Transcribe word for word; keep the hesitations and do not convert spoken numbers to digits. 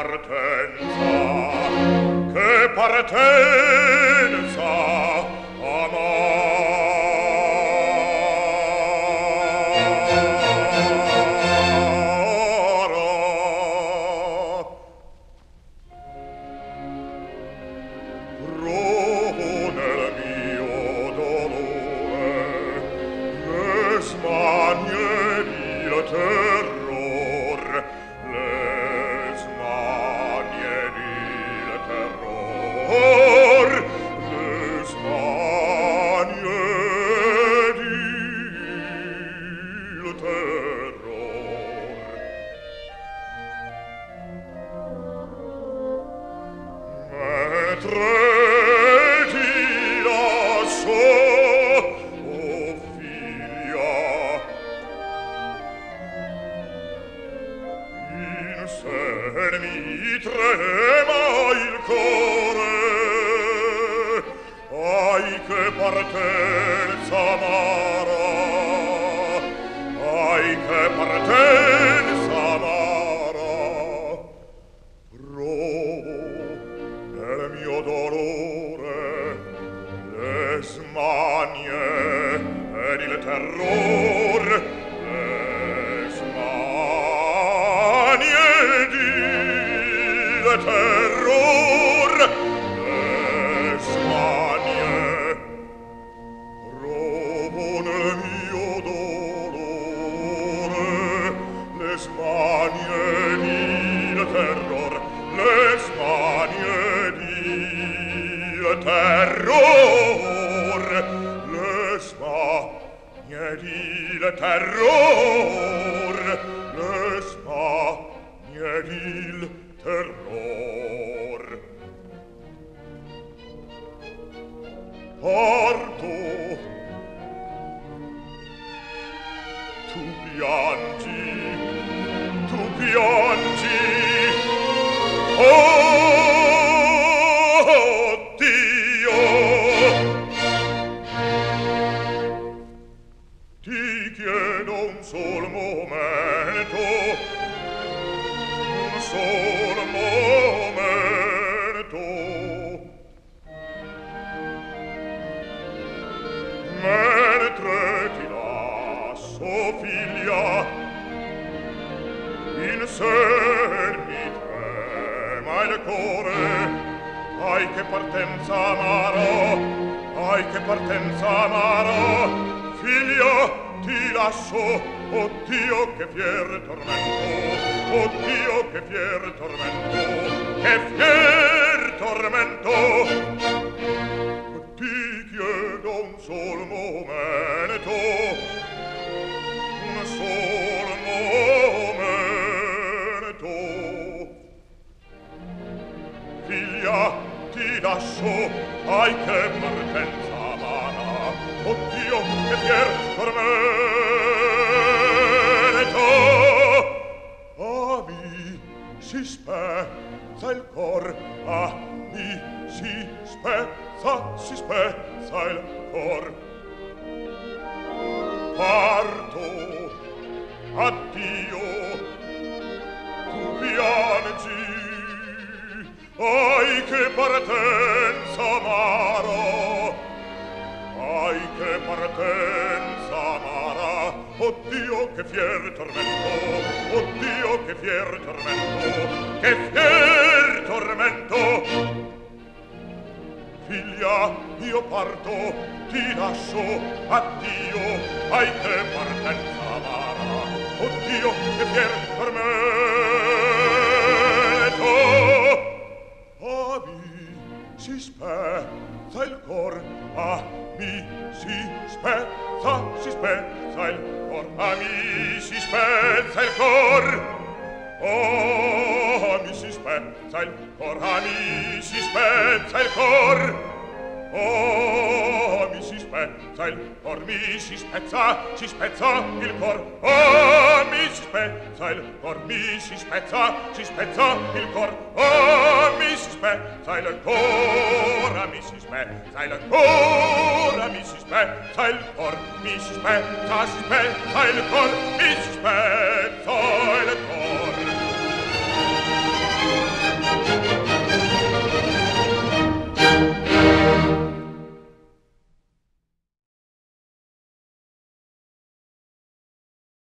partenza, che partenza, amara. Provo nel mio dolore le smanie il terror, le smanie il terror, le smanie il terror. Mentre ti lasso, oh figlia, in sen mi trema il core, ai che partenza amara, ai che partenza amara. Provo nel mio dolore le smanie ed il terror, le smanie ed il terror, le smanie. Provo nel mio dolore le smanie ed il terror, le smanie ed il terror, le smanie ed il terror, le smanie ed il terror. Parto, tu piangi, tu piangi, oh Dio, ti chiedo un sol momento, un sol momento, mentre ti lasso, figlia, in sen mi trema il core, ai che partenza amara, ai che partenza amara. Figlia, ti lasso, oh Dio, che fier tormento, oh Dio, che fier tormento, che fier tormento. Ti chiedo un sol momento, un sol momento. Figlia, ti lascio, ai che partenza amara, oh Dio, che fier tormento. Ah, mi si spezza il cor, ah, mi si spezza, si spezza il cor. Parto, addio, tu piangi, ai che partenza amara, ai che partenza amara. Oh Dio, che fier tormento, oh Dio, che fier tormento, che fier tormento. Figlia, io parto, ti lascio, addio, ai che partenza amara. Oh Dio, che fier tormento. Ah, mi si spezza il cor, ah, mi si spezza, si spezza il cor, ah, mi si spezza il cor. Oh, mi si spezza il cor, ah, mi si spezza il cor. Oh, mi si spezza il cor, mi si spezza, si spezza il cor. Oh, mi si spezza il cor, mi si spezza, si spezza il cor. Oh, mi si spezza il cor, ah, mi si spezza il cor, ah, mi si spezza il cor, mi si spezza, si spezza il cor, mi si spezza il cor.